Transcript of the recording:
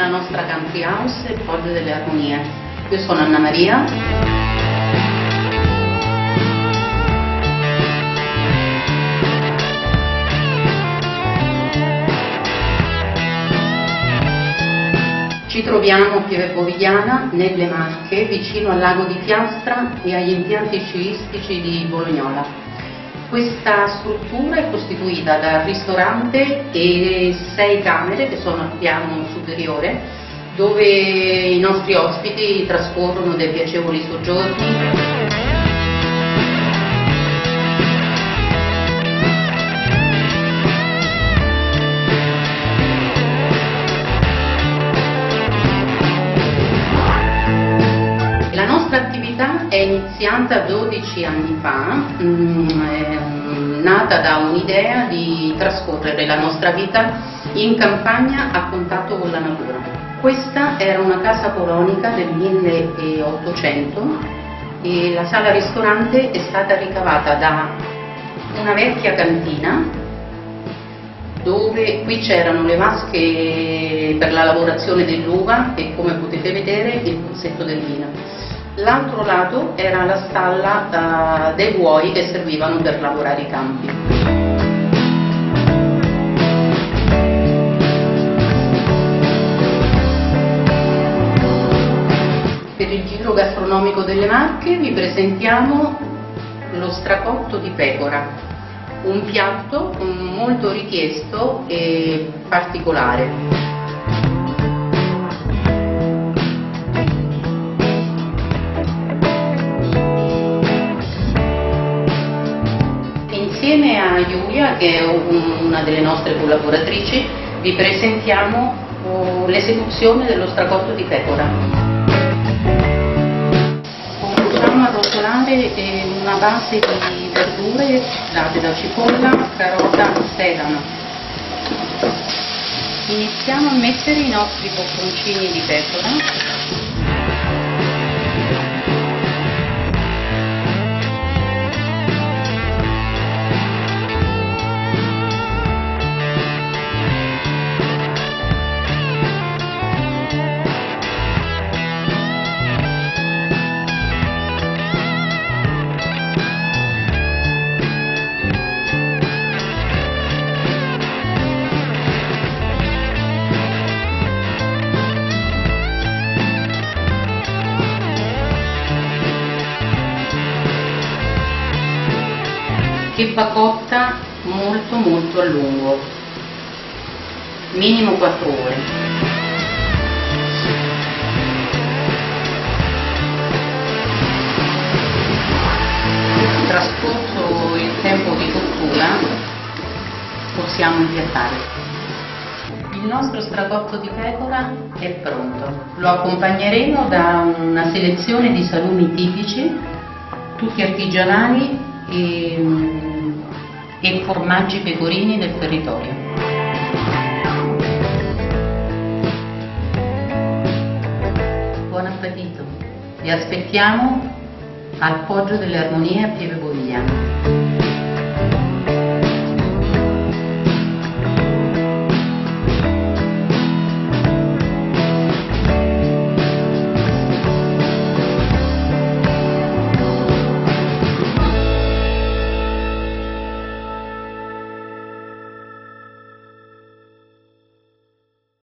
nostra country house, il Poggio delle Armonie. Io sono Anna Maria. Ci troviamo a Pieve Povigliana, nelle Marche, vicino al lago di Piastra e agli impianti sciistici di Bolognola. Questa struttura è costituita da ristorante e 6 camere che sono al piano superiore, dove i nostri ospiti trascorrono dei piacevoli soggiorni. La nostra attività è iniziata 12 anni fa, nata da un'idea di trascorrere la nostra vita in campagna a contatto con la natura. Questa era una casa colonica del 1800 e la sala ristorante è stata ricavata da una vecchia cantina, dove qui c'erano le vasche per la lavorazione dell'uva e, come potete vedere, il pozzetto del vino. L'altro lato era la stalla dei buoi che servivano per lavorare i campi. Per il giro gastronomico delle Marche vi presentiamo lo stracotto di pecora, un piatto molto richiesto e particolare. Insieme a Giulia, che è una delle nostre collaboratrici, vi presentiamo l'esecuzione dello stracotto di pecora. Cominciamo a rotolare una base di verdure date da cipolla, carota, sedano. Iniziamo a mettere i nostri bocconcini di pecora. Che va cotta molto a lungo, minimo 4 ore. Trascorso il tempo di cottura possiamo impiattare. Il nostro stracotto di pecora è pronto. Lo accompagneremo da una selezione di salumi tipici, tutti artigianali, e formaggi pecorini del territorio. Buon appetito! Vi aspettiamo al Poggio delle Armonie a Pieve Povigliana.